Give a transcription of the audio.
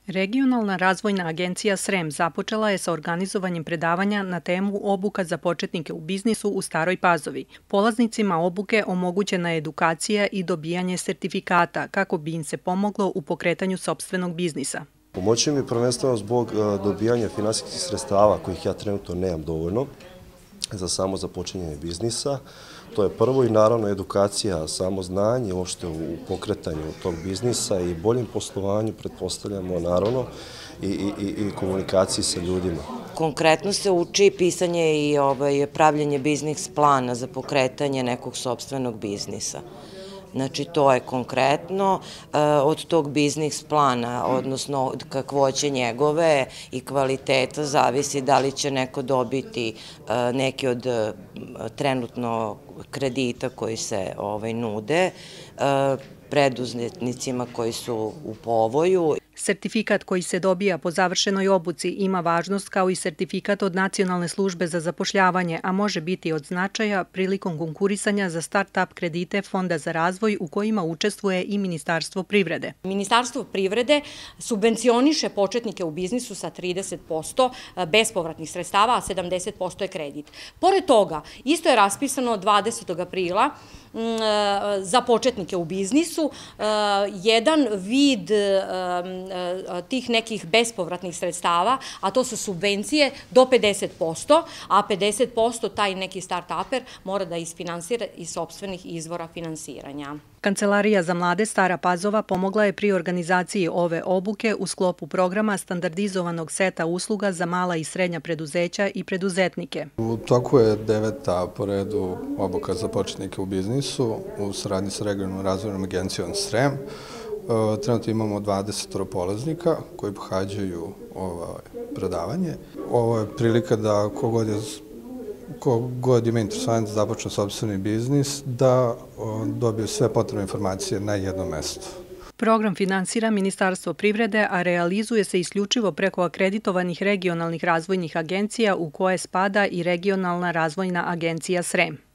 Regionalna razvojna agencija Srem započela je sa organizovanjem predavanja na temu obuka za početnike u biznisu u Staroj Pazovi. Polaznicima obuke omogućena je edukacija i dobijanje sertifikata kako bi im se pomoglo u pokretanju sopstvenog biznisa. Pomoći mi prvenstveno zbog dobijanja finansijskih sredstava kojih ja trenutno nemam dovoljno za samo započinjanje biznisa. To je prvo i naravno edukacija, samo znanje uopšte u pokretanju tog biznisa i boljem poslovanju, pretpostavljamo naravno, i komunikaciji sa ljudima. Konkretno se uči pisanje i pravljenje biznis plana za pokretanje nekog sopstvenog biznisa. Znači, to je konkretno od tog biznis plana, odnosno od kakvoće njegove i kvaliteta zavisi da li će neko dobiti neki od trenutno kredita koji se nude preduzetnicima koji su u povoju. Sertifikat koji se dobija po završenoj obuci ima važnost kao i sertifikat od Nacionalne službe za zapošljavanje, a može biti od značaja prilikom konkurisanja za start-up kredite Fonda za razvoj u kojima učestvuje i Ministarstvo privrede. Ministarstvo privrede subvencioniše početnike u biznisu sa 30% bespovratnih sredstava, a 70% je kredit. Pored toga, isto je raspisano 20. aprila za početnike u biznisu jedan vid tih nekih bespovratnih sredstava, a to su subvencije do 50%, a 50% taj neki start-uper mora da isfinansira iz sopstvenih izvora finansiranja. Kancelarija za mlade Stara Pazova pomogla je pri organizaciji ove obuke u sklopu programa standardizovanog seta usluga za mala i srednja preduzeća i preduzetnike. U toku je 9. po redu obuka za početnike u biznisu u saradnji sa Regionalnom razvojnom agencijom Srem. Trenutno imamo 20 polaznika koji pohađaju ovo predavanje. Ovo je prilika da kogod ima interesovanje da započne sopstveni biznis, da dobije sve potrebne informacije na jednom mestu. Program finansira Ministarstvo privrede, a realizuje se isključivo preko akreditovanih regionalnih razvojnih agencija u koje spada i Regionalna razvojna agencija Srem.